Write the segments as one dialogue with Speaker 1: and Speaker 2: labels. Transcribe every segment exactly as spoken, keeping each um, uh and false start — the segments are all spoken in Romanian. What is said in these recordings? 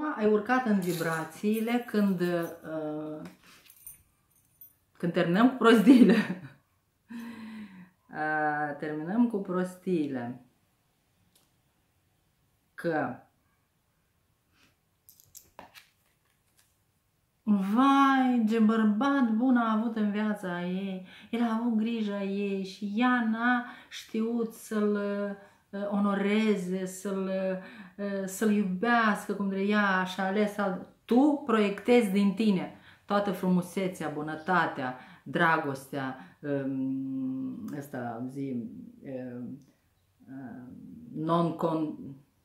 Speaker 1: Ai urcat în vibrațiile când, uh, când terminăm cu prostiile. uh, terminăm cu prostiile. Că vai, ce bărbat bun a avut în viața ei, el a avut grijă ei și ea n-a știut să-l uh, onoreze, să-l uh, să-l iubească cum de ea și-a ales. Tu proiectezi din tine toată frumusețea, bunătatea, dragostea, um, ăsta zi, um, non-con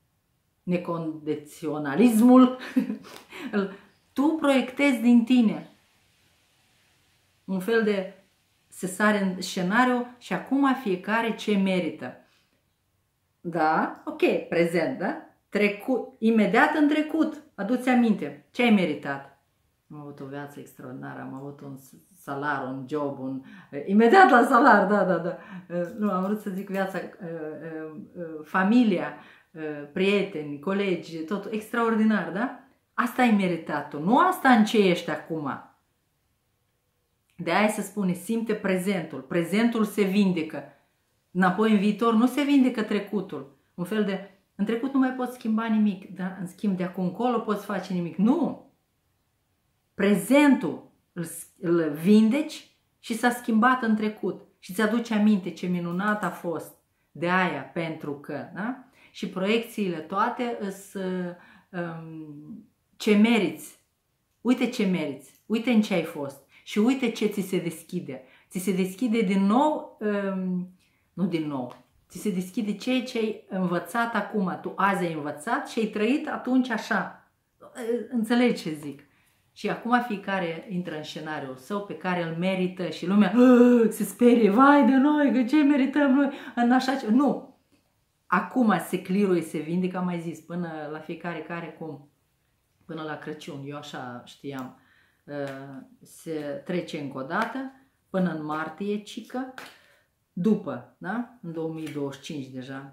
Speaker 1: necondiționalismul. Tu proiectezi din tine un fel de se sare în scenariu și acum fiecare ce merită. Da? Ok, prezent, da? Trecut, imediat în trecut, adu-ți aminte, ce ai meritat? Am avut o viață extraordinară, am avut un salar, un job, un... imediat la salar, da, da, da. Nu, am vrut să zic viața, familia, prieteni, colegi, totul extraordinar, da? Asta ai meritat tu, nu asta în ce ești acum. De aia se spune, simte prezentul, prezentul se vindecă. Înapoi în viitor nu se vindecă trecutul. Un fel de, în trecut nu mai poți schimba nimic, dar în schimb de acum încolo poți face nimic. Nu! Prezentul îl, îl vindeci și s-a schimbat în trecut. Și ți-aduce aminte ce minunat a fost de aia, pentru că, da? Și proiecțiile toate îs, um, ce meriți. Uite ce meriți, uite în ce ai fost și uite ce ți se deschide. Ți se deschide din nou, um, nu din nou, ți se deschide ceea ce ai învățat acum. Tu azi ai învățat și ai trăit atunci așa. Înțelegi ce zic? Și acum fiecare intră în scenariul său pe care îl merită și lumea se sperie, vai de noi, că ce merităm noi în așa ceva. Nu! Acum se cliruie, se vindecă, am mai zis, până la fiecare care cum, până la Crăciun, eu așa știam, se trece încă o dată, până în martie, cică, după, da? În două mii douăzeci și cinci deja.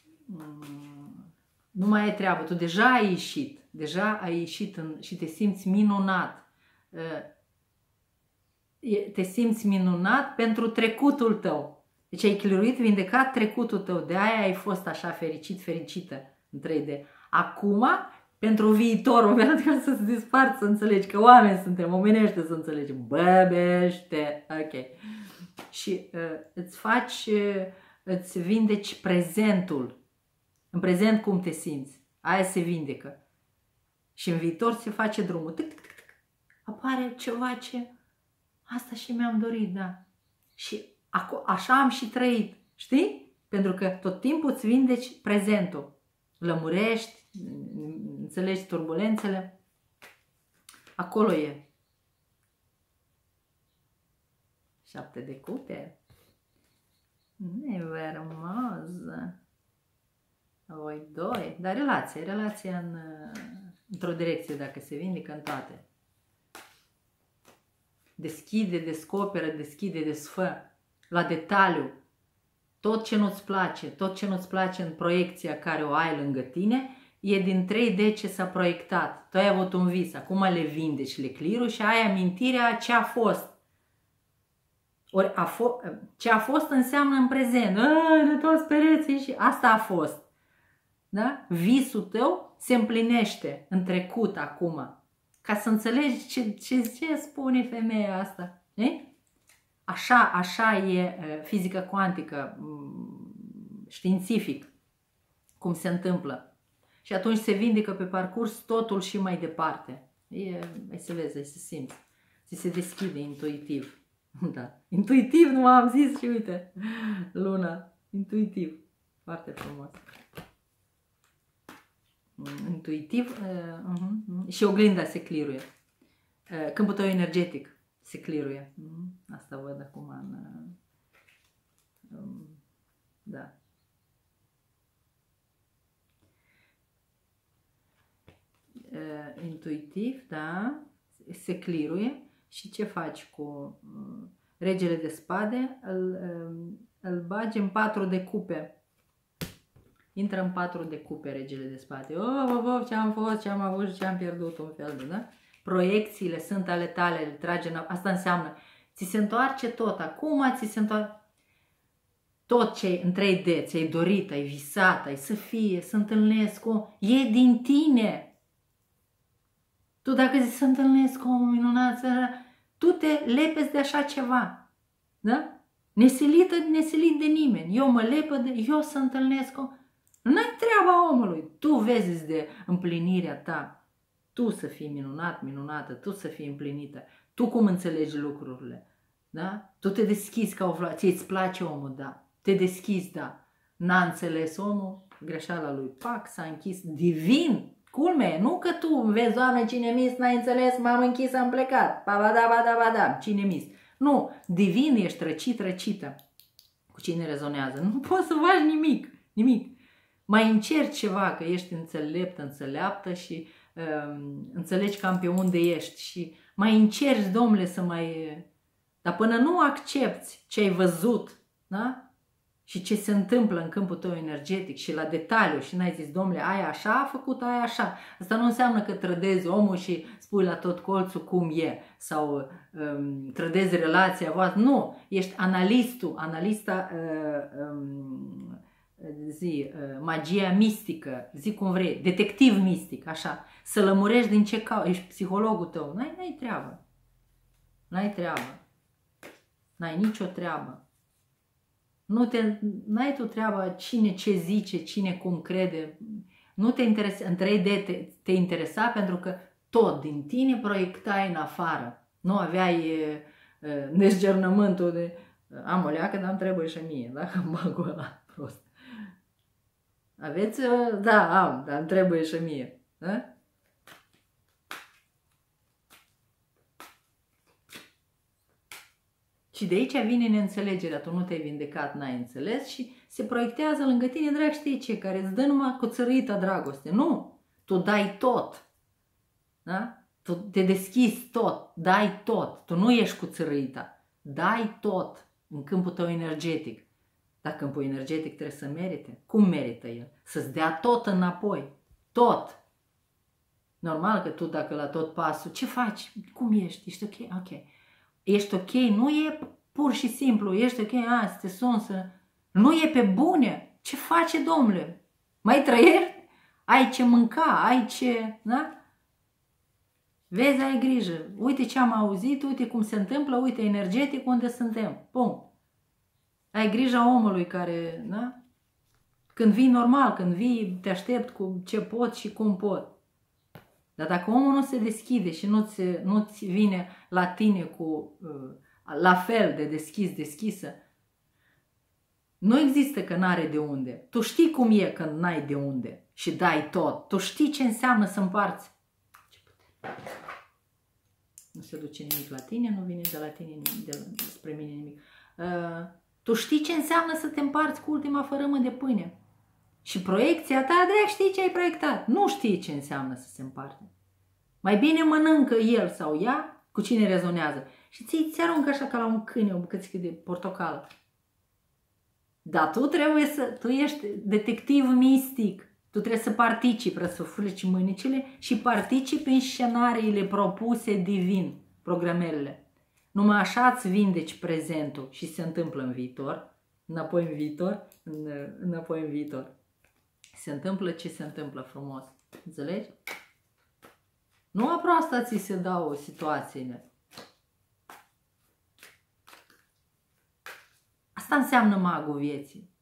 Speaker 1: Nu mai ai treabă, tu deja ai ieșit, deja ai ieșit în, și te simți minunat. Te simți minunat pentru trecutul tău. Deci ai cliruit, vindecat trecutul tău, de aia ai fost așa fericit, fericită în trei D. Acum, pentru viitorul, ca să-ți disparți, să înțelegi că oameni suntem, omenește să înțelegi, băbește, ok. Și uh, îți faci, uh, îți vindeci prezentul. În prezent cum te simți, aia se vindecă. Și în viitor se face drumul. Tic, tic, tic, tic. Apare ceva ce, asta și mi-am dorit, da. Și așa am și trăit, știi? Pentru că tot timpul îți vindeci prezentul. Lămurești, înțelegi turbulențele. Acolo e. Șapte de cupe. Nevermos. Voi doi. Dar relație, relația în, într-o direcție, dacă se vindecă, în toate. Deschide, descoperă, deschide, desfă. La detaliu. Tot ce nu-ți place, tot ce nu-ți place în proiecția care o ai lângă tine, e din trei D ce s-a proiectat. Tu ai avut un vis, acum le vindeci, le cliru și ai amintirea ce a fost. Ori a fo- ce a fost înseamnă în prezent. Ai, de toți pereții și asta a fost. Da? Visul tău se împlinește în trecut acum. Ca să înțelegi ce, ce, ce spune femeia asta. E? Așa, așa e fizica cuantică, științific, cum se întâmplă. Și atunci se vindecă pe parcurs totul și mai departe. E, ai să vezi, ai să simți. Ți se deschide intuitiv. Da. Intuitiv, nu am zis și uite, luna, intuitiv. Foarte frumos. Intuitiv uh, uh, uh, și oglinda se cliruie. Uh, câmpul tău energetic se cliruie. Uh, asta văd acum în... Uh, um, da. Uh, intuitiv, da, se cliruie. Și ce faci cu uh, regele de spade? Îl, uh, îl bagi în patru de cupe. intră în patru de cupe regele de spate. Oh, oh, oh, ce am fost, ce am avut și ce am pierdut, un fel de, da? Proiecțiile sunt ale tale, le trage în... Asta înseamnă, ți se întoarce tot, acum ți se întoarce... Tot ce în trei D ți-ai dorit, ai visat, ai să fie, să întâlnesc cu... E din tine. Tu dacă zici să întâlnesc cu omul minunat, tu te lepezi de așa ceva. Da? Nesilită, nesilit de nimeni. Eu mă lepă de... Eu să întâlnesc cu... Nu-i treaba omului. Tu vezi de împlinirea ta. Tu să fii minunat, minunată, tu să fii împlinită. Tu cum înțelegi lucrurile. Da? Tu te deschizi ca o floare. Ție-ți place omul, da. Te deschizi, da. N-a înțeles omul, greșeala lui. Pac, s-a închis. Divin. Culme, nu că tu vezi, Doamne, cine mis, n-ai înțeles, m-am închis, am plecat. Pa, ba, da, ba, da, ba, da, cine mis. Nu, divin ești răcit, răcită. Cu cine rezonează. Nu poți să faci nimic, nimic. Mai încerci ceva, că ești înțelept, înțeleaptă și um, înțelegi cam pe unde ești. Și mai încerci, domnule, să mai... Dar până nu accepti ce ai văzut, da? Și ce se întâmplă în câmpul tău energetic și la detaliu și n-ai zis, domnule, aia așa a făcut, aia așa. Asta nu înseamnă că trădezi omul și spui la tot colțul cum e sau um, trădezi relația voastră. Nu, ești analistul, analista, uh, um, zi, uh, magia mistică, zi cum vrei, detectiv mistic, așa. Să lămurești din ce cauți, ești psihologul tău. N-ai, n-ai treabă. N-ai treabă. N-ai nicio treabă. Nu te, n-ai tu treaba cine ce zice, cine cum crede. Nu te interesa, în trei D te, te interesa pentru că tot din tine proiectai în afară. Nu aveai e, e, dezgernământul de am o leacă, dar îmi trebuie și mie, dacă îmi bag ăla prost. Aveți? Da, am, dar îmi trebuie și mie. Da? Și de aici vine neînțelegerea, tu nu te-ai vindecat, n-ai înțeles și se proiectează lângă tine, drag, știi ce, care îți dă numai cu țărâită dragoste. Nu, tu dai tot, da? Tu te deschizi tot, dai tot, tu nu ești cu țărâita, dai tot în câmpul tău energetic. Dar câmpul energetic trebuie să merite. Cum merită el? Să-ți dea tot înapoi, tot. Normal că tu dacă la tot pasul, ce faci? Cum ești? Ești ok? Ok. Ești ok, nu e pur și simplu, ești ok, a, să te sun, să... Nu e pe bune. Ce face, domnule? Mai trăiești? Ai ce mânca, ai ce... Da? Vezi, ai grijă. Uite ce am auzit, uite cum se întâmplă, uite energetic unde suntem. Pum. Ai grija omului care, da? Când vii normal, când vii, te aștept cu ce pot și cum pot. Dar dacă omul nu se deschide și nu-ți nu vine la tine cu la fel de deschis, deschisă, nu există că n-are de unde. Tu știi cum e când n-ai de unde și dai tot. Tu știi ce înseamnă să împarți. Nu se duce nimic la tine, nu vine de la tine nimic, de la, spre mine nimic. Uh, tu știi ce înseamnă să te împarți cu ultima fărâmă de pâine. Și proiecția ta, drag, știi ce ai proiectat. Nu știi ce înseamnă să se împarte. Mai bine mănâncă el sau ea cu cine rezonează. Și ți aruncă așa ca la un câine o bucățică de portocală. Dar tu trebuie să, tu ești detectiv mistic. Tu trebuie să participi, răsufleci mânicile și participi în scenariile propuse divin, programele. Numai așa îți vindeci prezentul și se întâmplă în viitor, înapoi în viitor, înapoi în viitor. Se întâmplă ce se întâmplă frumos. Înțelegi? Nu aproasta ți se dau situațiile. Asta înseamnă magul vieții.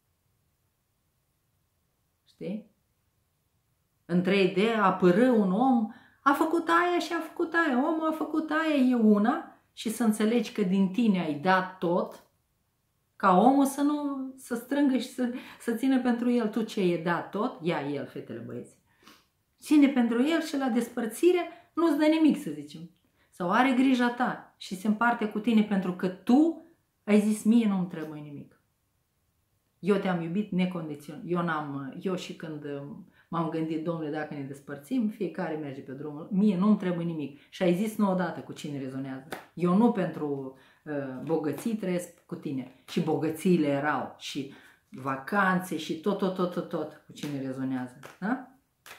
Speaker 1: Știi? În trei D apără un om, a făcut aia și a făcut aia. Omul a făcut aia, e una, și să înțelegi că din tine ai dat tot, ca omul să nu să strângă și să, să țină pentru el. Tu ce e dat tot, ia el, fetele, băieți. Ține pentru el și la despărțire nu-ți dă nimic, să zicem. Sau are grija ta și se împarte cu tine pentru că tu ai zis, mie nu-mi trebuie nimic. Eu te-am iubit necondiționat. Eu, n-am, eu și când m-am gândit, domnule, dacă ne despărțim, fiecare merge pe drumul. Mie nu-mi trebuie nimic. Și ai zis nu odată cu cine rezonează. Eu nu pentru uh, bogății trăiesc cu tine. Și bogățiile erau. Și vacanțe și tot, tot, tot, tot, tot cu cine rezonează. Da?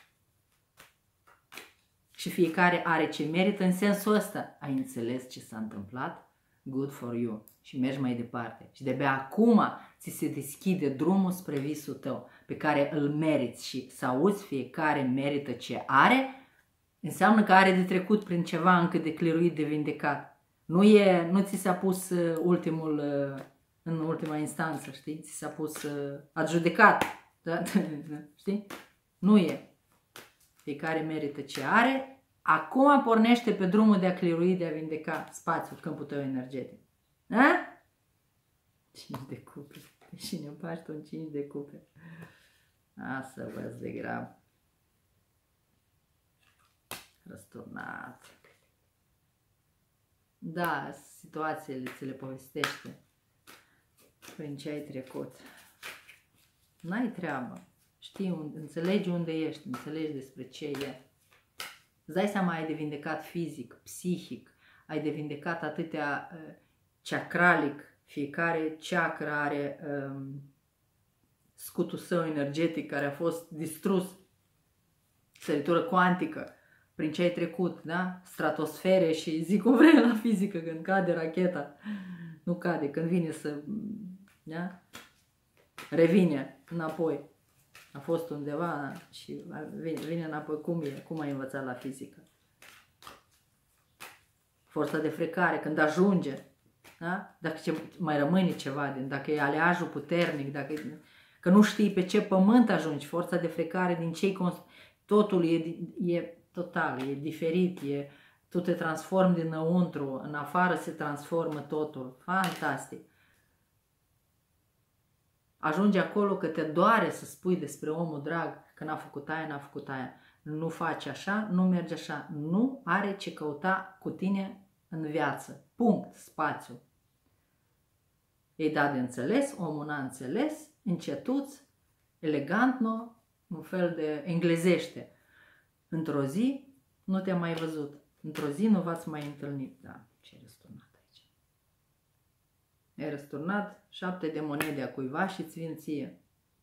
Speaker 1: Și fiecare are ce merită în sensul ăsta. Ai înțeles ce s-a întâmplat? Good for you. Și mergi mai departe. Și de-abia acum ți se deschide drumul spre visul tău, pe care îl meriți și să auzi fiecare merită ce are, înseamnă că are de trecut prin ceva încă de cleruit, de vindecat. Nu, e, nu ți s-a pus ultimul, în ultima instanță, știi? Ți s-a pus adjudecat. Da? Știi? Nu e. Fiecare merită ce are. Acum pornește pe drumul de a clerui, de a vindeca spațiul, câmpul tău energetic. Da? cinci de cupe. Și ne împaci tu în cinci de cupe. Asta vă de grab. Răsturnat. Da, situațiile ți le povestește prin ce ai trecut. N-ai treabă. Știi, unde, înțelegi unde ești, înțelegi despre ce e. Îți dai seama, ai de vindecat fizic, psihic, ai de vindecat atâtea uh, chakralic, fiecare chakra are um, scutul său energetic care a fost distrus, săritură cuantică, prin ce ai trecut, da? Stratosfere și zic cum vrei la fizică, când cade racheta, nu cade, când vine să, da? Revine înapoi. A fost undeva și vine, vine înapoi. Cum e? Cum ai învățat la fizică? Forța de frecare, când ajunge, da? Dacă ce, mai rămâne ceva, din, dacă e aleajul puternic, dacă, că nu știi pe ce pământ ajungi, forța de frecare din ce totul e, e total, e diferit, e, tu te transformi dinăuntru, în afară se transformă totul, fantastic. Ajungi acolo că te doare să spui despre omul drag că n-a făcut aia, n-a făcut aia. Nu faci așa, nu mergi așa. Nu are ce căuta cu tine în viață. Punct. Spațiu. Ei dat de înțeles, omul n-a înțeles, încetuț, elegant, nu? Un fel de englezește. Într-o zi nu te-am mai văzut. Într-o zi nu v-ați mai întâlnit. Da, ce răsturnat aici. Ai răsturnat șapte de monede a cuiva și îți vin ție.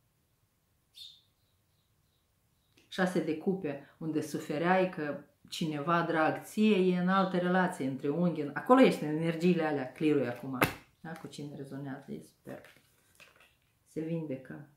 Speaker 1: Șase de cupe unde sufereai că cineva drag ție e în altă relație, între unghi. Acolo ești în energiile alea, clear-ui acum. Da? Cu cine rezonează, e super. Se vindecă.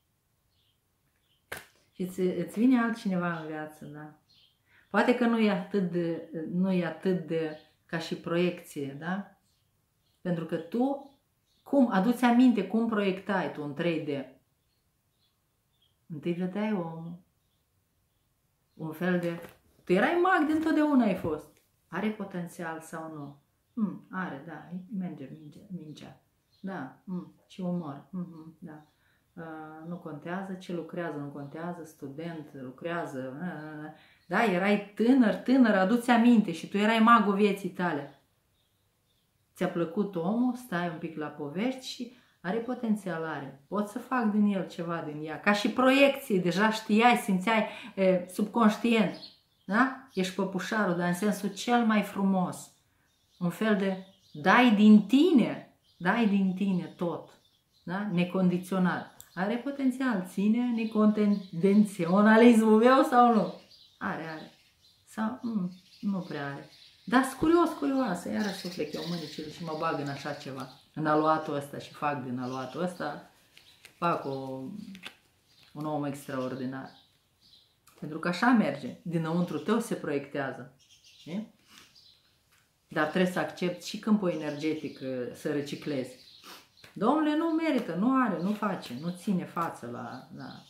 Speaker 1: Și îți, îți vine altcineva în viață, da? Poate că nu e atât de, nu e atât de ca și proiecție, da? Pentru că tu, cum, aduți aminte cum proiectai tu în trei D. Întâi vedeai omul. Un fel de... Tu erai mag de întotdeauna ai fost. Are potențial sau nu? Mm, are, da, merge minge, mingea. Da, mm, și umor. Mm, da. Uh, nu contează ce lucrează, nu contează, student, lucrează. Uh, da, erai tânăr, tânăr, aduți aminte și tu erai magul vieții tale. Ți-a plăcut omul, stai un pic la povești și are potențial, are. Pot să fac din el ceva, din ea. Ca și proiecție, deja știai, simțeai e, subconștient. Da? Ești păpușarul, dar în sensul cel mai frumos. Un fel de dai din tine, dai din tine tot. Da? Necondiționat. Are potențial, ține necondiționalismul meu sau nu? Are, are. Sau mm, nu prea are. Dar curios, curioasă, iarăși suflet eu mânicile și mă bag în așa ceva. În aluatul ăsta și fac din aluatul ăsta, fac o, un om extraordinar. Pentru că așa merge. Dinăuntru tău se proiectează. E? Dar trebuie să accepti și câmpul energetic să reciclezi. Domnule, nu merită, nu are, nu face, nu ține față la... la...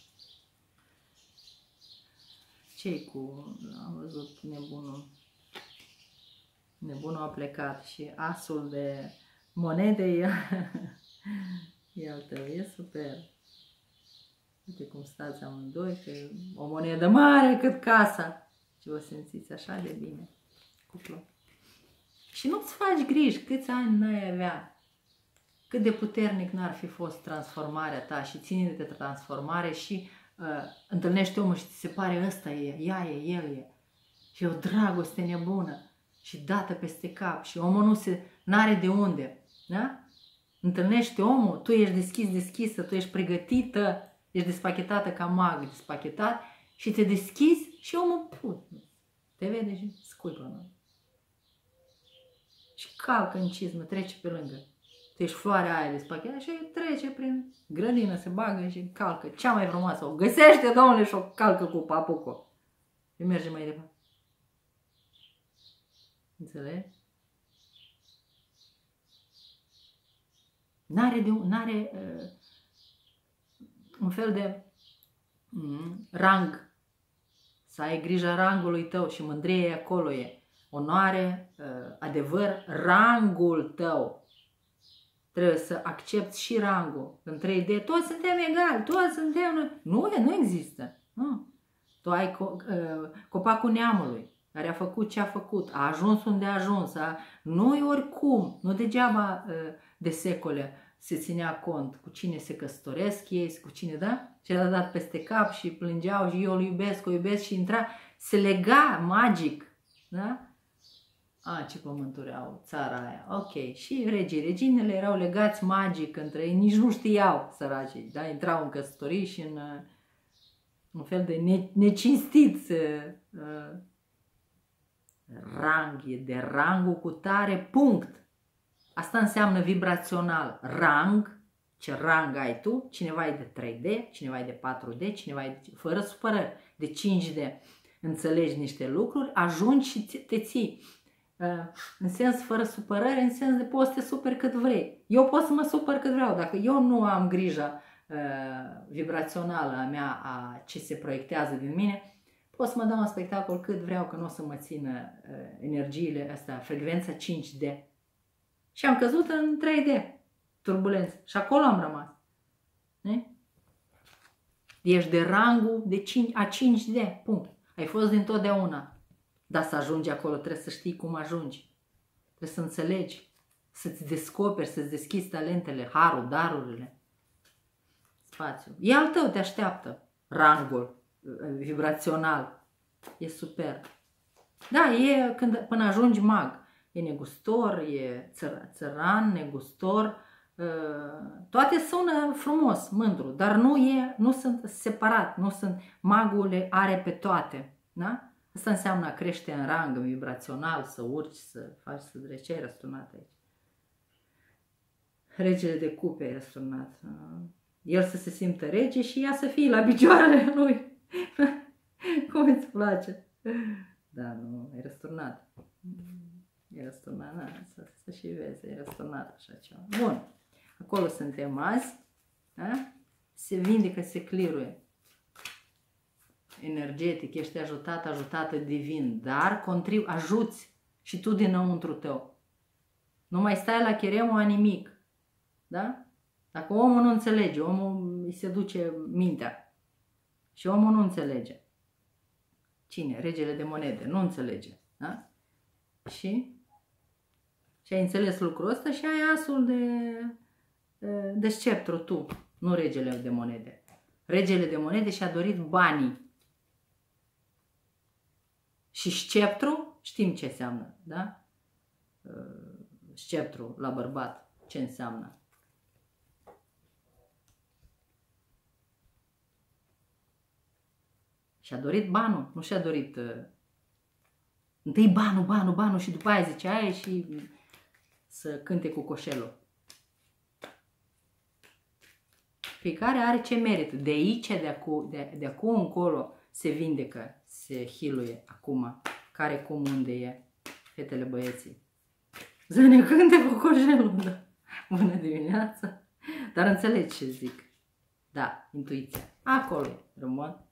Speaker 1: Ce-i cu... Am văzut nebunul. Nebunul a plecat și asul de monede e, e al tău, e super. Uite cum stați amândoi, că o monedă mare cât casa. Și vă simțiți așa de bine. Cuplu. Și nu-ți faci griji câți ani n-ai avea. Cât de puternic n-ar fi fost transformarea ta și ține de transformare și uh, întâlnești omul și ți se pare ăsta e, ea e, el e. Și e o dragoste nebună și dată peste cap și omul nu se, n-are de unde. Da? întâlnești omul, tu ești deschis, deschisă, tu ești pregătită, ești despachetată ca mag, despachetat și te deschizi și omul put. Te vede și scuipă. Nu? Și calcă în cizmă, trece pe lângă. Tu ești floarea aia despachetată și trece prin grădină, se bagă și calcă. Cea mai frumoasă, o găsește, domnule, și o calcă cu papuco. Și merge mai departe. Înțelegi? N-are, de, n-are uh, un fel de mm, rang. Să ai grijă rangului tău și mândrie acolo e. Onoare, uh, adevăr, rangul tău. Trebuie să accepti și rangul. În trei D toți suntem egali, toți suntem... Nu, nu există. Nu. Tu ai co uh, copacul neamului, care a făcut ce a făcut, a ajuns unde a ajuns. A... Nu-i oricum, nu degeaba uh, de secole se ținea cont cu cine se căsătoresc ei, cu cine, da? Ce l-a dat peste cap și plângeau și eu îl iubesc, o iubesc și intra, se lega magic, da? A, ce pământuri au țara aia, ok. Și regii, reginele erau legați magic între ei, nici nu știau săracii, da? Intrau în căsătorii și în un fel de ne, necinstiți uh, rang, e de rangul cu tare, punct. Asta înseamnă vibrațional. Rang, ce rang ai tu, cineva e de trei D, cineva e de patru D, cineva e de, fără supărări, de cinci D. Înțelegi niște lucruri, ajungi și te ții. În sens fără supărări, în sens de poți să te superi cât vrei. Eu pot să mă supăr cât vreau. Dacă eu nu am grija uh, vibrațională a mea, a ce se proiectează din mine, pot să mă dau un spectacol cât vreau, că nu o să mă țină uh, energiile astea, frecvența cinci D. Și am căzut în trei D, turbulență. Și acolo am rămas. Ne? Ești de rangul de cinci, a cinci D, punct. Ai fost dintotdeauna. Dar să ajungi acolo trebuie să știi cum ajungi. Trebuie să înțelegi, să-ți descoperi, să-ți deschizi talentele, harul, darurile. Spațiu. E al tău, te așteaptă. Rangul vibrațional. E super. Da, e când, până ajungi mag. E negustor, e țăr, țăran, negustor. Toate sună frumos, mândru, dar nu, e, nu sunt separat. Nu sunt, magul le are pe toate. Da? Asta înseamnă a crește în rang, în vibrațional, să urci, să faci, să dreci. Ce ai răsturnat aici? Regele de cupe ai răsturnat. El să se simtă rege și ea să fie la picioarele lui. Cum îți place? Da, nu, ai răsturnat. E răsturnat, da, să, să și vezi, e răsturnat așa ceva. Bun, acolo suntem azi. Da? Se vindecă, se cliruie. Energetic, ești ajutat, ajutată divin, dar contrib, ajuți și tu dinăuntru tău. Nu mai stai la cheremul a nimic. Da? Dacă omul nu înțelege, omul îi se duce mintea. Și omul nu înțelege. Cine? Regele de monede. Nu înțelege. Da? Și? Și ai înțeles lucrul ăsta și ai asul de, de sceptru tu, nu regele de monede. Regele de monede și-a dorit banii. Și sceptru, știm ce înseamnă, da? Sceptru la bărbat, ce înseamnă? Și-a dorit banul, nu și-a dorit... Uh, întâi banul, banul, banul și după aia zice aia și să cânte cu coșelul. Fiecare are ce merită. De aici, de acum, de, de acum încolo, se vindecă, se hiluie acum. Care cum, unde e, fetele, băieții. Să ne cânte cu coșelul, da. Bună dimineața! Dar înțelegi ce zic. Da, intuiția. Acolo rămân.